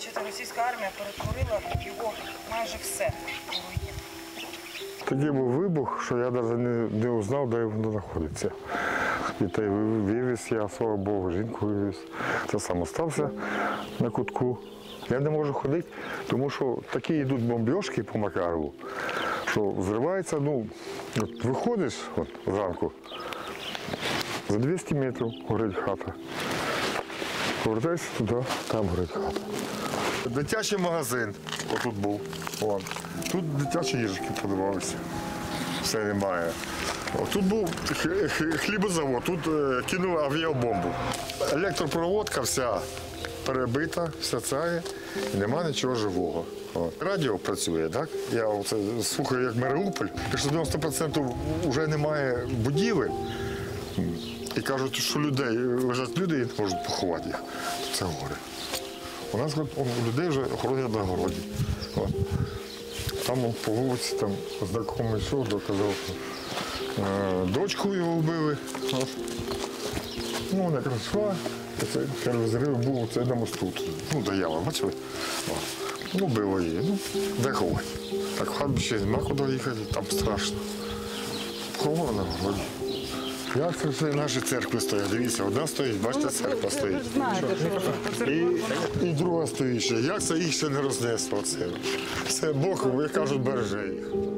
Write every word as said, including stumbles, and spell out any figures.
бачите, російська армія перетворила його майже все у руїни. Тоді був вибух, що я навіть не, не узнав, де воно знаходиться. Дітей вивіз я, слава Богу, жінку вивіз. Це сам остався на кутку. Я не можу ходити, тому що такі йдуть бомбьошки по Макарову, що зривається, ну, от виходиш от, зранку, за двісті метрів горить хата. Повертайся туди, там горить хата. Дитячий магазин отут був. Вон. Тут дитячі їжики подавалися. Все немає. О, тут був хлібозавод, тут е, кинули авіабомбу. Електропроводка вся перебита, вся ця, і нема нічого живого. От. Радіо працює, так? Я оце слухаю, як Маріуполь, що дев'яносто відсотків вже немає будівель. І кажуть, що людей, лежать люди і не можуть поховати їх. Це горе. У нас у людей вже хоронять на городі. От. Там по вулиці там знайомий чоловік доказав, що е, дочку його вбили. От. Ну, вона красива, і це перший зрив був це на мосту. Ну, до ями, бачили? От. Ну, вбило її. Ну, де ховати? Так в хат ще нема куди їхати, там страшно. Ховали на городі. Як це все наші церкви стоять? Дивіться, одна стоїть, бачите, церква стоїть. Ви ж знаєте, що І, і друга стоїть ще. Як це їх ще не рознесло? Це? Все Бог, як кажуть, береже їх.